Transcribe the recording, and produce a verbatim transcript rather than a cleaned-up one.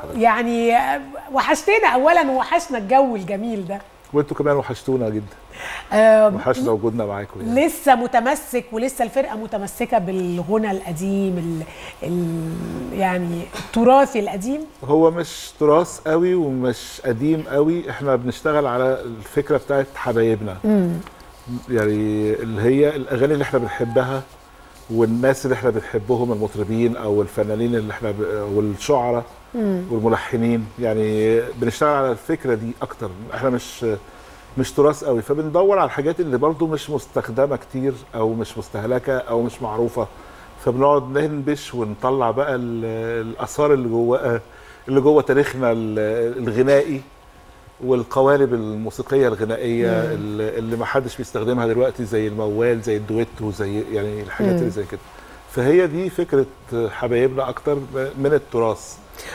حضرتك. يعني وحشتنا اولا ووحشنا الجو الجميل ده، وانتوا كمان وحشتونا جدا. وحشنا وجودنا معاكم يعني. لسه متمسك ولسه الفرقه متمسكه بالغنى القديم ال ال يعني التراث القديم. هو مش تراث قوي ومش قديم قوي، احنا بنشتغل على الفكره بتاعت حبايبنا. امم يعني اللي هي الاغاني اللي احنا بنحبها والناس اللي احنا بنحبهم، المطربين او الفنانين اللي احنا ب... والشعراء والملحنين، يعني بنشتغل على الفكره دي اكتر. احنا مش مش تراث قوي، فبندور على الحاجات اللي برضو مش مستخدمه كتير او مش مستهلكه او مش معروفه، فبنقعد ننبش ونطلع بقى الاثار اللي جوه اللي جوه تاريخنا الغنائي والقوالب الموسيقيه الغنائيه مم. اللي ما حدش بيستخدمها دلوقتي، زي الموال، زي الدويتو، زي يعني الحاجات مم. اللي زي كده. فهي دي فكره حبايبنا اكتر من التراث.